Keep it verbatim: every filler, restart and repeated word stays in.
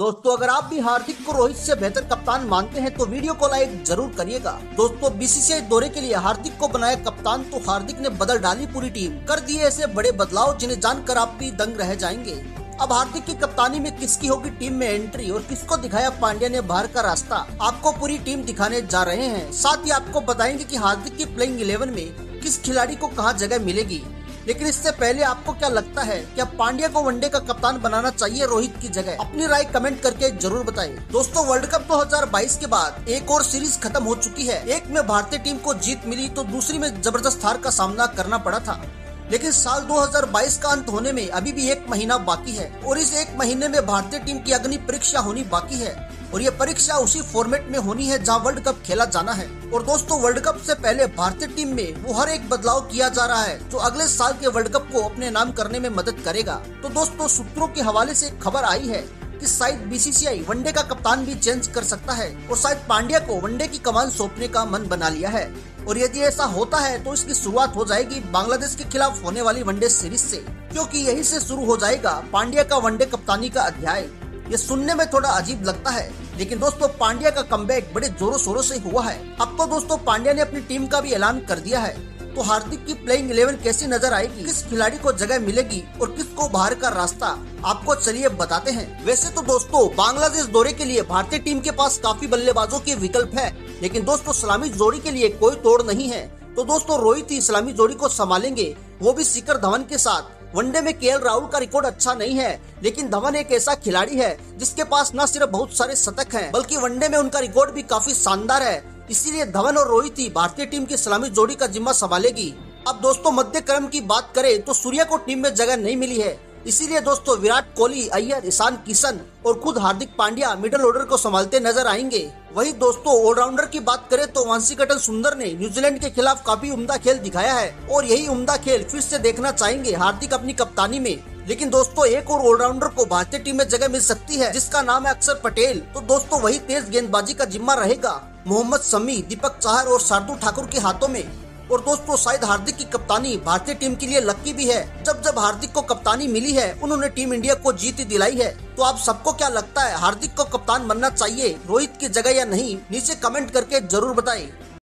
दोस्तों अगर आप भी हार्दिक को रोहित से बेहतर कप्तान मानते हैं तो वीडियो को लाइक जरूर करिएगा। दोस्तों बीसीसीआई दौरे के लिए हार्दिक को बनाया कप्तान तो हार्दिक ने बदल डाली पूरी टीम, कर दिए ऐसे बड़े बदलाव जिन्हें जानकर आप भी दंग रह जाएंगे। अब हार्दिक की कप्तानी में किसकी होगी टीम में एंट्री और किसको दिखाया पांड्या ने बाहर का रास्ता, आपको पूरी टीम दिखाने जा रहे हैं। साथ ही आपको बताएंगे कि हार्दिक की प्लेइंग इलेवन में किस खिलाड़ी को कहां जगह मिलेगी। लेकिन इससे पहले आपको क्या लगता है, क्या पांड्या को वनडे का कप्तान बनाना चाहिए रोहित की जगह? अपनी राय कमेंट करके जरूर बताएं। दोस्तों वर्ल्ड कप दो हज़ार बाईस के बाद एक और सीरीज खत्म हो चुकी है। एक में भारतीय टीम को जीत मिली तो दूसरी में जबरदस्त हार का सामना करना पड़ा था। लेकिन साल दो हज़ार बाईस का अंत होने में अभी भी एक महीना बाकी है और इस एक महीने में भारतीय टीम की अग्नि परीक्षा होनी बाकी है और ये परीक्षा उसी फॉर्मेट में होनी है जहां वर्ल्ड कप खेला जाना है। और दोस्तों वर्ल्ड कप से पहले भारतीय टीम में वो हर एक बदलाव किया जा रहा है जो अगले साल के वर्ल्ड कप को अपने नाम करने में मदद करेगा। तो दोस्तों सूत्रों के हवाले से खबर आई है कि शायद बीसीसीआई वनडे का कप्तान भी चेंज कर सकता है और शायद पांड्या को वनडे की कमान सौंपने का मन बना लिया है। और यदि ऐसा होता है तो इसकी शुरुआत हो जाएगी बांग्लादेश के खिलाफ होने वाली वनडे सीरीज से, क्योंकि यहीं से शुरू हो जाएगा पांड्या का वनडे कप्तानी का अध्याय। ये सुनने में थोड़ा अजीब लगता है लेकिन दोस्तों पांड्या का कमबैक बड़े जोरों शोरों से हुआ है। अब तो दोस्तों पांड्या ने अपनी टीम का भी ऐलान कर दिया है। तो हार्दिक की प्लेइंग इलेवन कैसी नजर आएगी, किस खिलाड़ी को जगह मिलेगी और किसको बाहर का रास्ता, आपको चलिए बताते हैं। वैसे तो दोस्तों बांग्लादेश दौरे के लिए भारतीय टीम के पास काफी बल्लेबाजों के विकल्प है, लेकिन दोस्तों सलामी जोड़ी के लिए कोई तोड़ नहीं है। तो दोस्तों रोहित ही सलामी जोड़ी को संभालेंगे, वो भी शिखर धवन के साथ। वनडे में केएल राहुल का रिकॉर्ड अच्छा नहीं है, लेकिन धवन एक ऐसा खिलाड़ी है जिसके पास न सिर्फ बहुत सारे शतक हैं, बल्कि वनडे में उनका रिकॉर्ड भी काफी शानदार है। इसीलिए धवन और रोहित ही भारतीय टीम की सलामी जोड़ी का जिम्मा संभालेगी। अब दोस्तों मध्य क्रम की बात करें तो सूर्या को टीम में जगह नहीं मिली है, इसीलिए दोस्तों विराट कोहली, अय्यर, ईशान किशन और खुद हार्दिक पांड्या मिडिल ऑर्डर को संभालते नजर आएंगे। वही दोस्तों ऑलराउंडर की बात करें तो वाशिंगटन सुंदर ने न्यूजीलैंड के खिलाफ काफी उम्दा खेल दिखाया है और यही उम्दा खेल फिर से देखना चाहेंगे हार्दिक अपनी कप्तानी में। लेकिन दोस्तों एक और ऑलराउंडर को भारतीय टीम में जगह मिल सकती है जिसका नाम है अक्षर पटेल। तो दोस्तों वही तेज गेंदबाजी का जिम्मा रहेगा मोहम्मद शमी, दीपक चाहर और शार्दुल ठाकुर के हाथों में। और दोस्तों शायद हार्दिक की कप्तानी भारतीय टीम के लिए लकी भी है। जब जब हार्दिक को कप्तानी मिली है उन्होंने टीम इंडिया को जीत दिलाई है। तो आप सबको क्या लगता है, हार्दिक को कप्तान बनना चाहिए रोहित की जगह या नहीं? नीचे कमेंट करके जरूर बताएं।